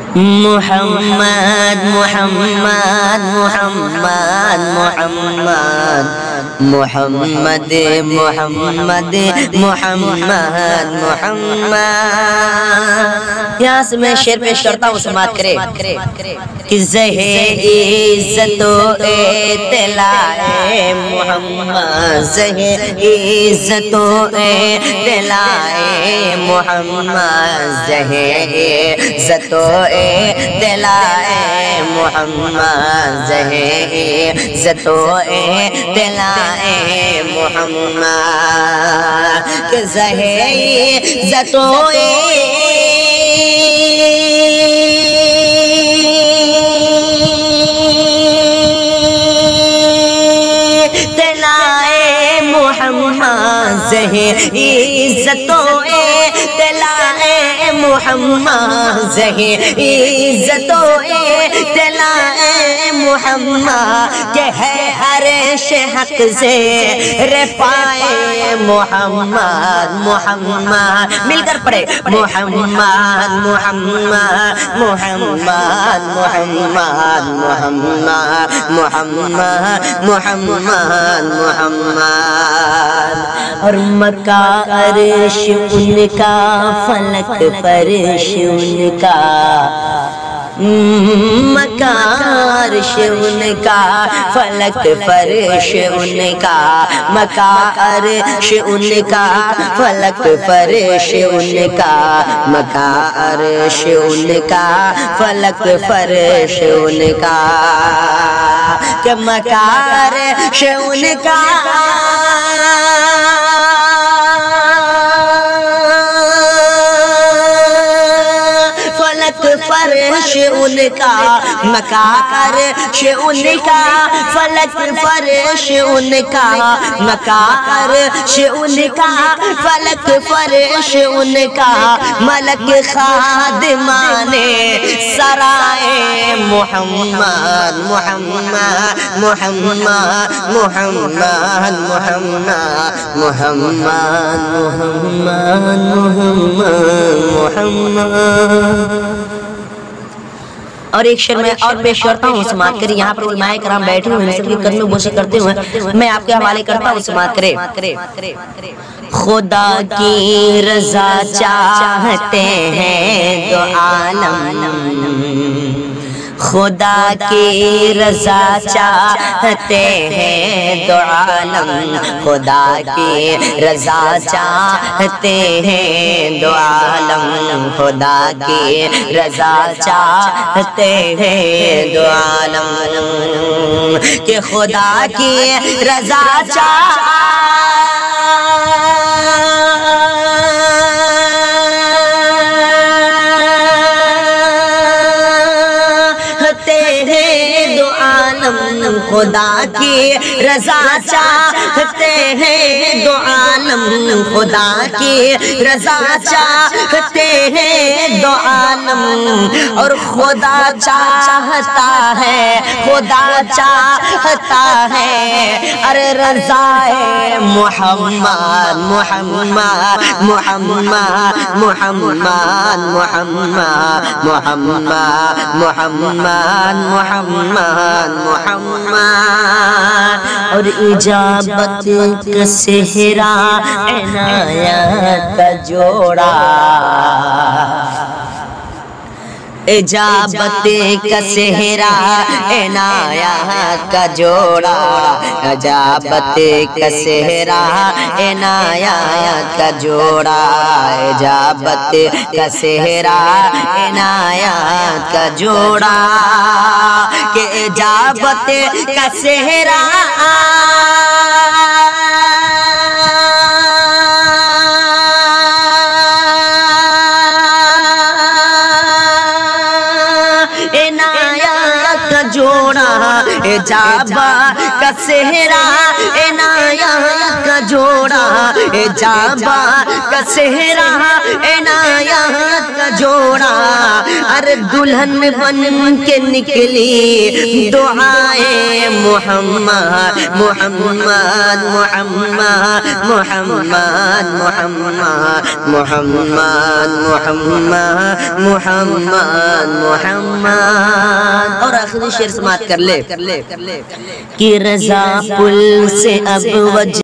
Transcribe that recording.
محمد محمد محمد محمد محمد محمد محمد محمد. یہاں سے میں شعر پیش کرتا ہوں، سماعت کرے کہ زہر عزت و اطلاع محمد، زہر عزت و اطلاع محمد، زہر عزت و اطلاع محمد، زہر عزت و اطلاع محمد، کہ زہر عزت و زہر عزت و اطلاع محمد، زہر عزت و اطلاع محمد، کہ ہے عرش حق سے رفائے محمد. محمد مل کر پڑھے محمد محمد محمد محمد محمد محمد محمد محمد. اور مکہ عرش ان کا، فلک فرش ان کا، مکہ عرش ان کا، فلک فرش ان کا، مکہ عرش ان کا، فلک فرش ان کا، مکہ عرش ان کا، فلک فرش ان کا، کہ مکہ عرش ان کا، فرش ان کا، مکہ عرش ان کا، فلک فرش ان کا، مکہ عرش ان کا، فلک فرش ان کا، ملک خادمان سرائے محمد. محمد محمد محمد محمد محمد محمد. اور ایک شعر میں اور پیش کرتا ہوں، سماعت کرے. یہاں پر علماء کرام بیٹھے ہوئے ہیں، سب کی قدم بوسی کرتے ہوئے میں آپ کے حوالے کرتا ہوں، سماعت کرے. خدا کی رضا چاہتے ہیں دو عالم، خدا کی رضا چاہتے ہیں دو عالم، خدا کی رضا چاہتے ہیں دو عالم، خدا کی رضا چاہتے ہیں دو عالم، کہ خدا کی رضا خدا کی رضا چاہتے ہیں دو عالم، خدا کی رضا چاہتے ہیں دو عالم، اور خدا چاہتا ہے، خدا چاہتا ہے، ارے رضا محمد محمد محمد محمد محمد محمد محمد محمد محمد. اور اجابت کا صحرا عنایت کا جوڑا، اجابت کا صحرا عنایت کا جوڑا، اجابت کا صحرا عنایت کا جوڑا، اجابت کا صحرا عنایت کا جوڑا، کہ اجابت کا صحرا عنایت کا جوڑا، اجابت کا صحرا عنایت کا جوڑا، اجابت کا صحرا عنایت کا جوڑا، ار دلہن بن کے نکلی دعائے محمد محمد محمد محمد محمد محمد محمد محمد محمد. اور آخری شعر سماعت کر لے کہ رضا پل سے اب